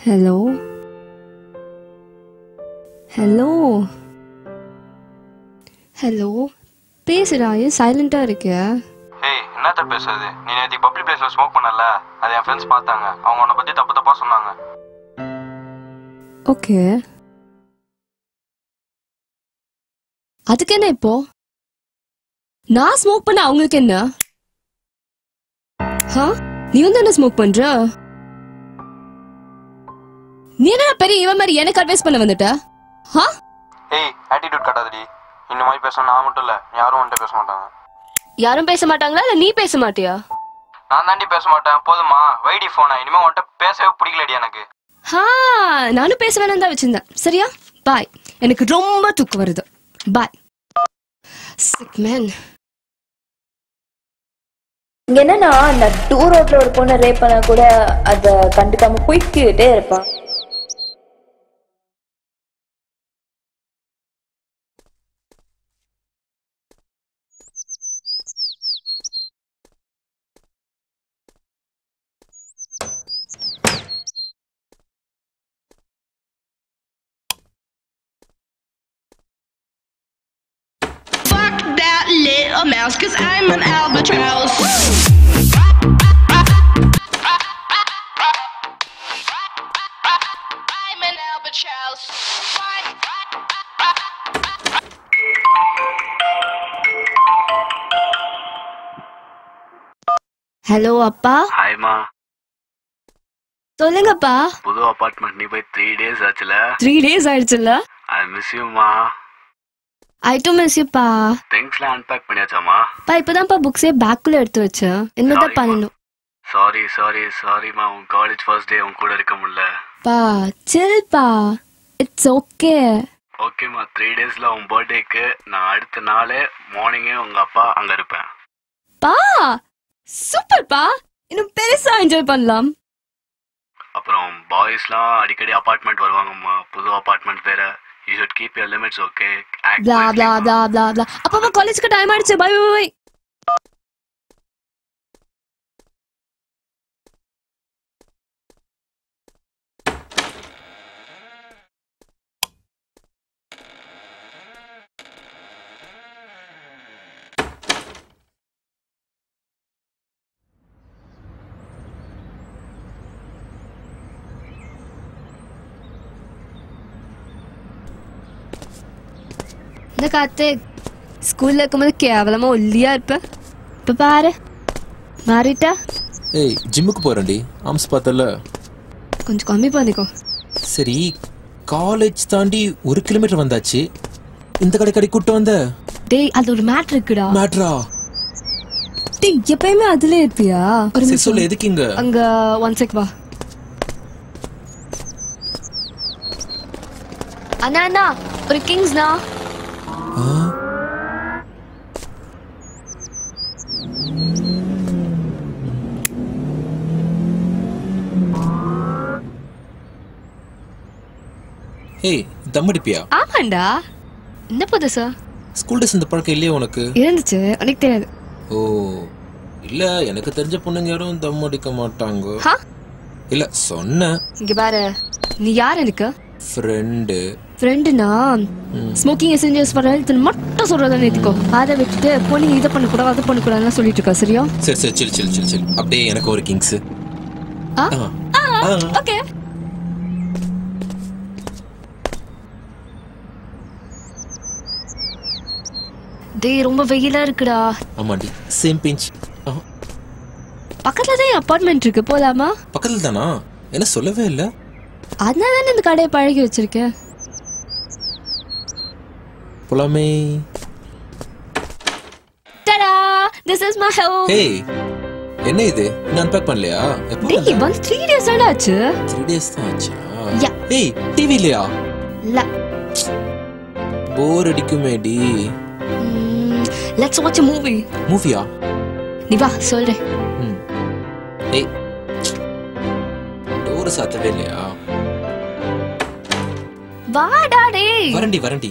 Hello. Hello. Hello. பேசுடா ஏன் சைலண்டா இருக்கியா? ஏய் என்னத்த பேசுறது? நீ நேத்து பப்ளிக் பிளேஸ்ல ஸ்மோக் பண்ணல? அது என் ஃப்ரெண்ட்ஸ் பார்த்தாங்க. அவங்க உன்னை பத்தி தப்பா சொன்னாங்க. ஓகே. அதுக்கு என்ன இப்போ? நான் ஸ்மோக் பண்ண அவங்களுக்கு என்ன? நீ வந்து என்ன ஸ்மோக் பண்ற? நீ என்ன பெரிய இவன் மாதிரி எனக்கு அட்வைஸ் பண்ண வந்துட்ட? ஏய் ஆட்டிட்யூட் காட்டாதடி. இந்த மாதிரி பேசணும் நான் மட்டும் இல்ல, யாரும் உன்கிட்ட பேச மாட்டாங்க. யாரும் பேச மாட்டாங்களா இல்ல நீ பேச மாட்டியா? நான் தாண்டி பேச மாட்டேன். போதுமா? வைடி போனா. இனிமே உன்கிட்ட பேசவே பிடிக்கலடி எனக்கு. நானும் பேச வேணாம் தான் வச்சிருந்தேன். சரியா? பாய். எனக்கு ரொம்ப தூக்கம் வருது. பாய். Sick man. இங்க என்னன்னா நடு ரோட்ல ஒரு பொண்ணை ரேப் பண்ண கூட அத கண்டுக்காம போய்க்கிட்டே இருப்பான். Fuck that little mouse, 'cause I'm an albatross. I'm an albatross. Hello அப்பா. ஹாய்மா. சொல்லுங்கப்பா. புது அபார்ட்மெண்ட் நீ போய் 3 days ஆச்சுல? 3 days ஆயிடுச்சுல? I miss you மா. I too miss you பா. திங்ஸ்லாம் அன்பேக் பண்ணியாச்சாமா? பா இப்பதான்ப்பா புக்ஸே பேக்குள்ள எடுத்து வச்சேன். என்னதான் பண்ணணும்? சாரிமா. உன் காலேஜ் ஃபர்ஸ்ட் டே உன் கூட இருக்க முடியல. பா சில் பா. It's okay. ஓகேமா. 3 daysல உன் பர்த்டேக்கு நான் அடுத்த நாளே மார்னிங்கே உங்க அப்பா அங்க இருப்பேன். பா சூப்பர் பா. இன்னும் பெருசா என்ஜாய் பண்ணலாம். அப்புறம் பாய்ஸ்லாம் அடிக்கடி அபார்ட்மெண்ட் வருவாங்கம்மா. புது அபார்ட்மெண்ட் வேற. You should keep your limits, okay? blah blah blah blah blah. அப்பா காலேஜ்க்கு டைம் ஆயிடுச்சு. Bye bye bye. இந்த காத்து ஸ்கூல்ல இருக்கும்போது கேவலமா ஒல்லியா இருப்ப. இப்ப பாரு மாறிட்டா. ஏய் ஜிம்முக்கு போறேன்டி. ஆம்ஸ் பார்த்தல. கொஞ்சம் கம்மி பண்ணிக்கோ. சரி காலேஜ் தாண்டி 1 கிலோமீட்டர் வந்தாச்சு. இந்த கடை கூட்டு வந்த. டேய் அது ஒரு மேட்டர் இருக்குடா. மேட்டரா? டேய் எப்பயுமே அதுல இருப்பியா? ஒரு சரி சொல்லு எதுக்கு இங்க? அங்க 1 sec வா. அண்ணா ஒரு கிங்ஸ்னா. ஏய் தம் அடிப்பியா? ஆமாண்டா. என்ன புதுசா? ஸ்கூல் டேஸ் இந்த பழக்கம் இல்லையே உனக்கு? இருந்துச்சு, எனக்கு தெரியாது. ஓ இல்ல எனக்கு தெரிஞ்ச பொண்ணுங்க யாரும் தம் அடிக்க மாட்டாங்க. இல்ல சொன்ன. இங்க பாரு நீ யார் எனக்கு? ஃப்ரெண்டுனா ஸ்மோக்கிங் எசென்ஜியல்ஸ் ஃபார் ஹெல்த் மட்டும் சொல்றத நிறுத்திக்கோ. அதை விட்டுட்டு பொண்ணு இதை பண்ணக்கூடாது அதை பண்ணக்கூடாதுன்னு சொல்லிட்டு இருக்கா. சரியா? சரி சில் அப்படியே எனக்கு ஒரு கிங்ஸ். ஓகே. டேய் ரொம்ப வெயிலா இருக்குடா. ஆமாடி சேம் பிஞ்ச். பக்கத்துல தான் அபார்ட்மெண்ட் இருக்கு, போலாமா? பக்கத்துல தானா? என்ன சொல்லவே இல்ல. அதனால தான் இந்த கடையை பழகி வச்சிருக்கேன். போலாமே. டடா this is my house. ஹே என்ன இது? நான் அன்பேக் பண்ணலையா? எப்போ? டேய் வந்து 3 days ஆச்சு. 3 days தான் ஆச்சா? யா. ஏய் டிவி இல்லையா? இல்ல. போர் அடிக்குமேடி. Let's watch a movie. மூவியா? நீ வா சொல்றேன். ஏய் டோர் சாத்தவே இல்லையா? வாடா டேய். வரண்டி.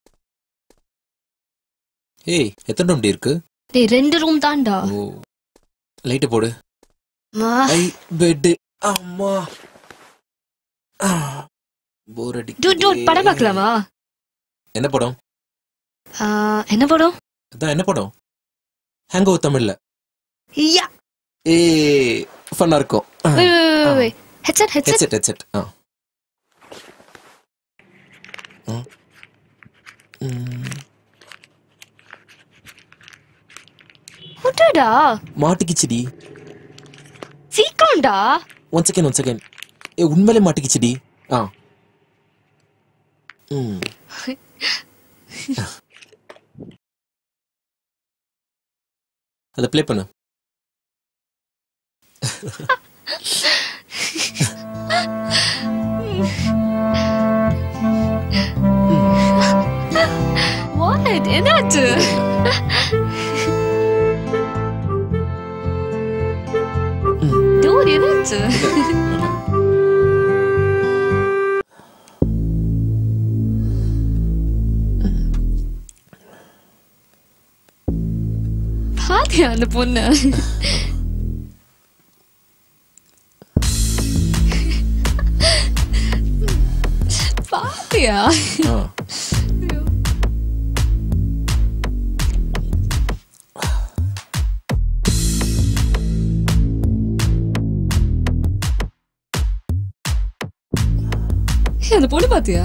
ஏய் எத்தனை ரூம் இருக்கு? டேய் 2 ரூம் தான்டா. ஓ லைட் போடு. I bet. அம்மா போர் அடி. டூட் படம் பார்க்கலாமா? என்ன படம்? என்ன படம்? அதான் என்ன படம்? ஹேங் ஓவர் தமிழ்ல. யா. ஃபன்னா இருக்கும். ஹெட்செட். உடடா. மாட்டிக்கிச்சுடி. சீக்கிரம்டா. One second. உண்மையிலே மாட்டிக்கிச்சுடி. அதை ப்ளே பண்ணு. What? என்னாச்சு? Dude, என்னாச்சு? பாத்தியா அந்த பொண்ணு? பாத்தியா? அந்த பொண்ணு பாத்தியா?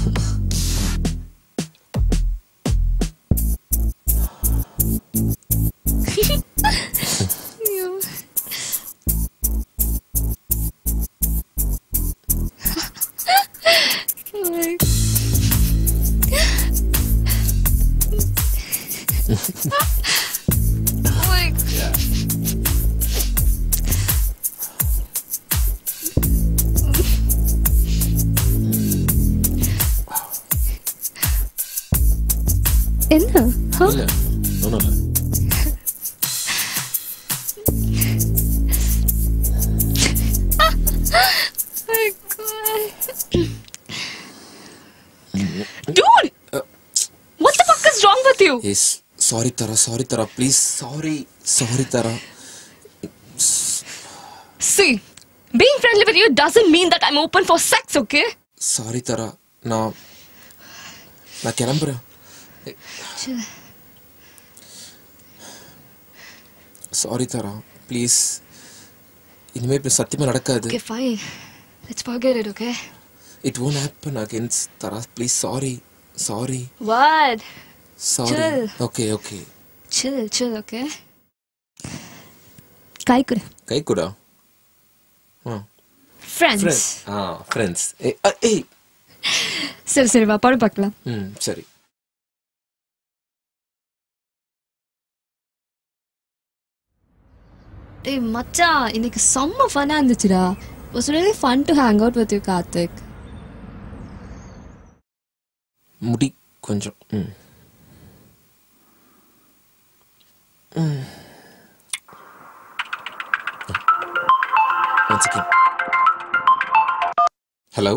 என்ன? இல்ல ஒண்ணும் இல்ல. Dude, what the fuck is wrong with you? Yes, sorry Tara, please, sorry Tara. See, being friendly with you doesn't mean that I'm open for sex, okay? Sorry Tara, நான் கிளம்புறேன். Sorry Tara, please. இனிமே இப்படி சத்தியமா நடக்காது. Okay, fine. Let's forget it, okay? It won't happen again, Tara. Please, sorry. What? Sorry. Chill. Okay. Chill, okay? கை கூட. Friends. Friends. சரி வா படம் பார்க்கலாம். சரி. டேய் மச்சான், இன்னைக்கு செம்ம ஃபன்னா இருந்துச்சுடா. It was really fun to hang out with you, Karthik. முடி கொஞ்சம். One second. ஹலோ,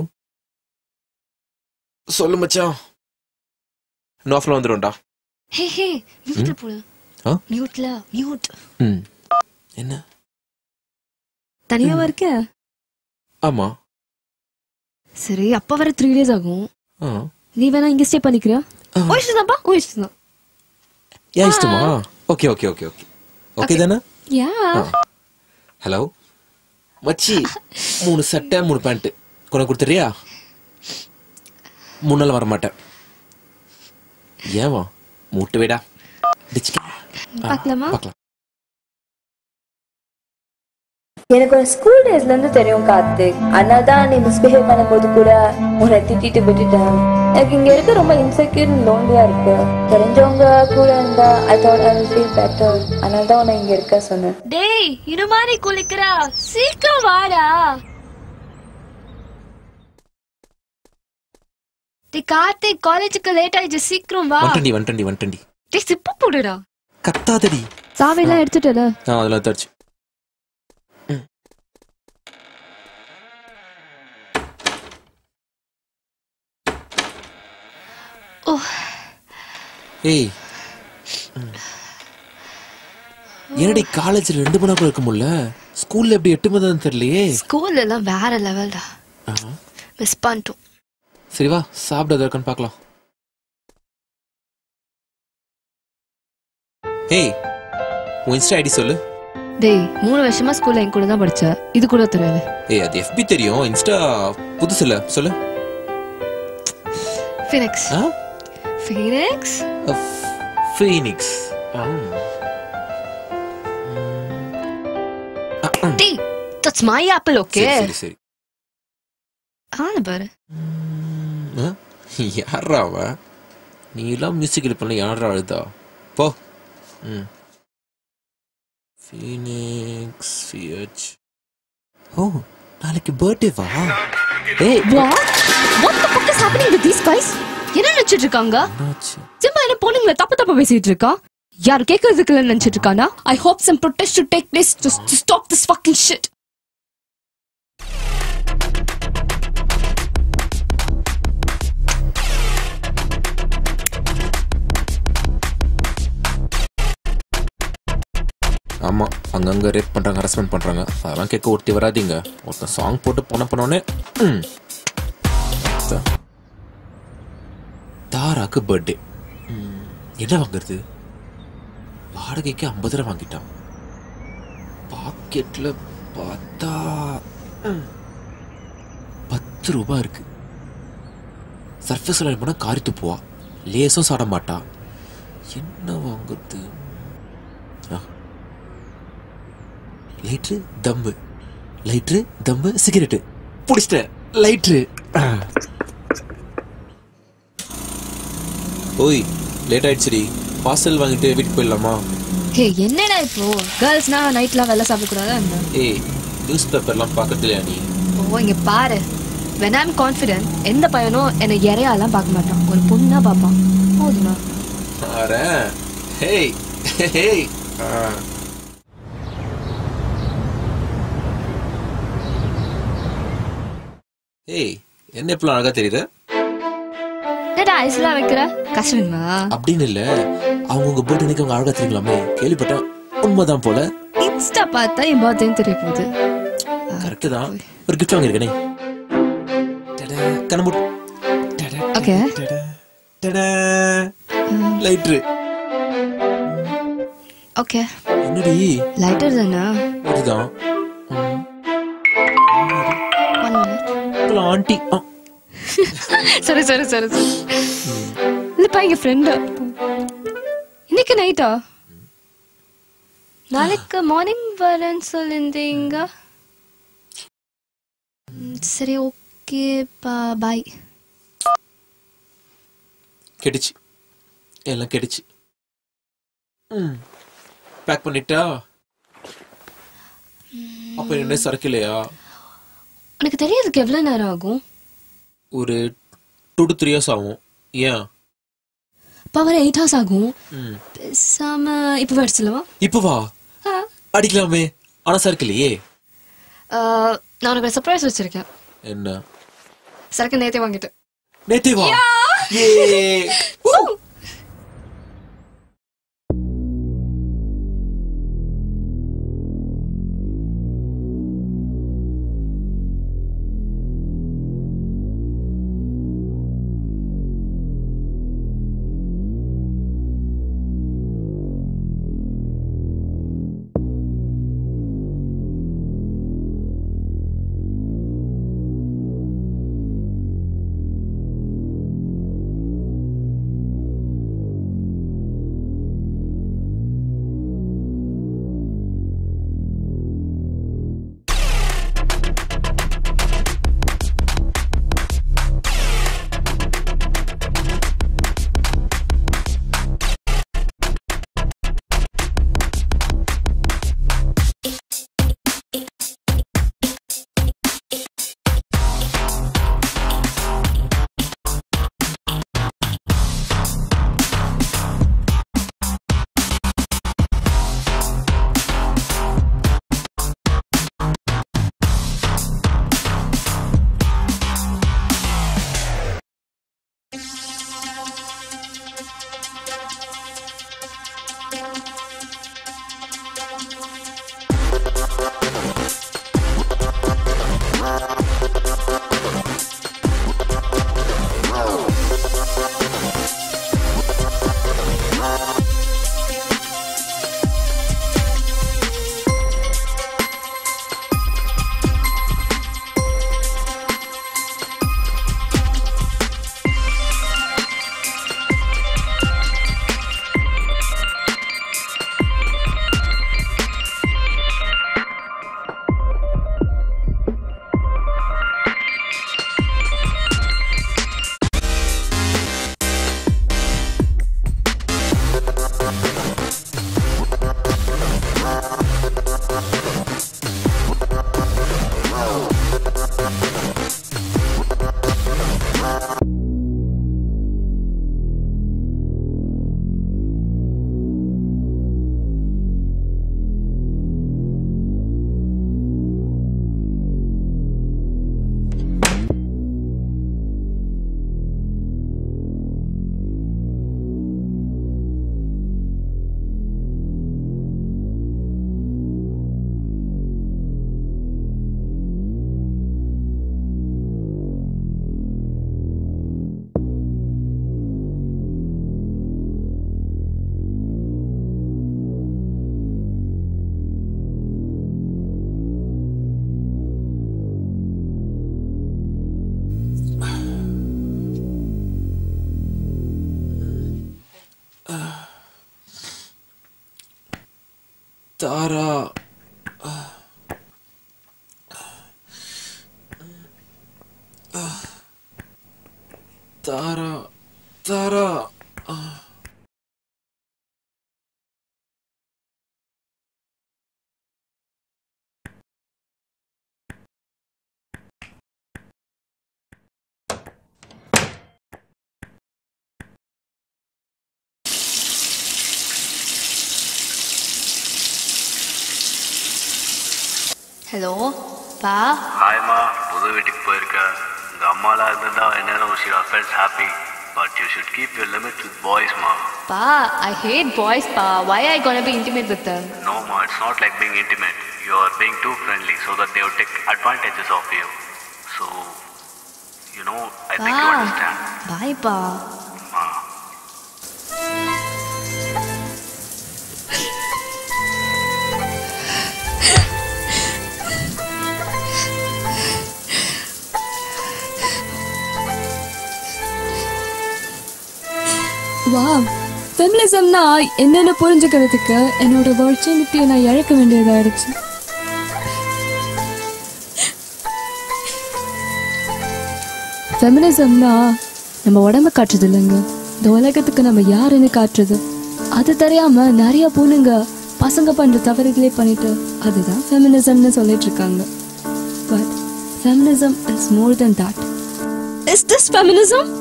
சொல்லு மச்சான். நோஃப்ல வந்துரும்டா. ஹே மியூட்ல போடு. மியூட். என்ன தனியாவா இருக்க? ஆமா. சரி, அப்பா வர 3 days ஆகும். நீ வேணா இங்க ஸ்டே பண்ணிக்கிறியா? ஓ இஷ்டம். யா இஷ்டமா? ஓகே தானே? யா. ஹலோ மச்சி, 3 சட்டை 3 பேண்ட் கொண்டு கொடுத்துறியா? 3 நாள் வர மாட்டேன். ஏவா மூட்டு வேடா. பார்க்கலாமா? எனக்கு ஒரு ஸ்கூல் டேஸ்ல இருந்து தெரியும் கார்த்திக். அதனால தான் நீ மிஸ்பிஹேவ் பண்ணும்போது கூட உன்னை திட்டிட்டு விட்டுட்டேன். எனக்கு இங்க இருக்க ரொம்ப இன்செக்யூர் லோன்லியா இருக்கு. தெரிஞ்சவங்க கூட இருந்தா I thought I will feel better. அதனால தான் உன்னை இங்க இருக்க சொன்னேன். டேய் இது மாதிரி குளிக்கிறா, சீக்கிரம் வாடா. டேய் கார்த்திக், காலேஜுக்கு லேட் ஆயிடுச்சு, சீக்கிரம் வா. 120. டேய் சிப்பு போடுடா. கத்தாதடி. சாவிலாம் எடுத்துட்டல? அதெல்லாம் தர்ச்சு. ஏய் என்னடி காலேஜ்ல 2 மணி நேரம் இருக்க முடியல? ஸ்கூல்ல எப்படி 8 மணி நேரம் தெரியலையே. ஸ்கூல்ல எல்லாம் வேற லெவல்டா. மிஸ் பண்ணிட்டோம். சரி வா சாப்பிட இருக்கான்னு பார்க்கலாம். ஹேய் உன் இன்ஸ்டா ஐடி சொல்லு. டேய் 3 வருஷமா ஸ்கூல்ல என் கூட தான் படிச்ச, இது கூட தெரியாது. ஏய் அது FB தெரியும், இன்ஸ்டா புதுசு இல்ல, சொல்லு. ஃபீனிக்ஸ். Phoenix Phoenix. டேய் that's my apple, okay? சரி சரி. ஆன பாரு. யாரா அவ? நீ எல்லாம் மியூசிக் பண்ணல, யாரா அழுதா? போ. ஃபீனிக்ஸ் ஃபியச். ஓ நாளைக்கு பர்த்டே வா. ஏய் what the fuck is happening with these guys? என்ன நினைச்சிட்டு இருக்காங்க? சும்மா என்ன பொண்ணுங்களை தப்பு பேசிட்டு இருக்கா? யாரு கேட்கறதுக்கு நினைச்சிட்டு இருக்கானா? I hope some protest to take place to stop this fucking shit. ஆமா அங்கங்க ரேப் பண்றாங்க, ஹராஸ்மெண்ட் பண்றாங்க, அதெல்லாம் கேட்க ஒருத்தி வராதிங்க. ஒருத்தன் சாங் போட்டு போனோடனே தாராக்கு பர்த்டே. என்ன வாங்குறது? வாடகைக்கு 50 ரூபா வாங்கிட்டான். பாக்கெட்ல பார்த்தா 10 ரூபாய் இருக்கு. சர்ஃபேஸ் லைன் போனா காரி துப்புவா, லேசும் சாட மாட்டா. என்ன வாங்குறது? லைட்ரு தம்மு, லைட்ரு தம்மு சிகரெட்டு பிடிச்சிட்ட. லைட்ரு. ஓய் லேட் ஆயிடுச்சுடி, பார்சல் வாங்கிட்டு வீட்டுக்கு போயிடலாமா? ஹே என்னடா இப்போ கேர்ள்ஸ்னா நைட்லாம் வெள்ள சாப்பிடக்கூடாதா? ஏய் நியூஸ் பேப்பர்லாம் பார்க்கறது இல்லையா நீ? ஓ இங்க பாரு, when I'm confident எந்த பையனும் என்னை இறையாலாம் பார்க்க மாட்டான், ஒரு பொண்ணா பார்ப்பான். போதுமா? அரே ஹேய் ஹேய். ஏய் என்ன எப்பலாம் அழகா தெரியுது? என்னடா ஐஸ்லாம் வைக்கிற? கஷ்டமா? அப்படின்னு இல்ல, அவங்க உங்க பர்த்டேக்கு அவங்க அழகா தெரியுங்களாமே, கேள்விப்பட்டேன். உண்மைதான் போல. இன்ஸ்டா பார்த்தா என் பர்த்டேன்னு தெரிய போகுது. கரெக்ட் தான். ஒரு கிஃப்ட் வாங்கிருக்கனே. கண்ணு ஓகே. லைட்ரு. ஓகே. என்னடி? லைட்டர் தானா? இதுதான். 1 minute. ஆண்டி. சரி இல்லப்பா எங்க ஃப்ரெண்டு. இன்னைக்கு நைட்டா? நாளைக்கு மார்னிங் வரேன்னு சொல்லியிருந்தீங்க. சரி ஓகேப்பா பாய். கெடுச்சு எல்லாம் கெடுச்சு. பேக் பண்ணிட்டா? அப்ப என்ன சரக்கு இல்லையா? உனக்கு தெரியறதுக்கு எவ்வளவு நேரம் ஆகும்? ஒரு 2 to 3 hours ஆகும். ஏன்? பவர் 8 hours ஆகும். பேசாம இப்ப வர சொல்லவா? இப்ப வா அடிக்கலாமே. ஆனா சரக்கு இல்லையே. நான் உனக்கு சர்ப்ரைஸ் வச்சிருக்கேன். என்ன? சரக்கு நேத்தே வாங்கிட்டேன். நேத்தே வா. ஏ தாரா தாரா தாரா ஹலோ பா. ஹாய்மா, புது வீட்டுக்கு போயிருக்க. இந்த அம்மாலாம் இருந்திருந்தா என்னன்னு she would have felt happy. But you should keep your limits with boys, ma. Pa, I hate boys, pa. Why are I gonna be intimate with them? No, ma, it's not like being intimate. You are being too friendly so that they will take advantages of you. So, you know, I think you understand. Bye, pa. Ma. வா, ஃபெமினிசம்னா என்னென்ன புரிஞ்சுக்கிறதுக்கு என்னோட வர்ச்சுவலிட்டியை நான் இழக்க வேண்டியதாயிடுச்சு. ஃபெமினிசம்னா நம்ம உடம்ப காட்டுறது இல்லைங்க, இந்த உலகத்துக்கு நம்ம யாருன்னு காட்டுறது. அது தெரியாம நிறைய பொண்ணுங்க பசங்க பண்ற தவறுகளே பண்ணிட்டு அதுதான் ஃபெமினிசம்னு சொல்லிட்டு இருக்காங்க. But feminism is more than that. Is this feminism?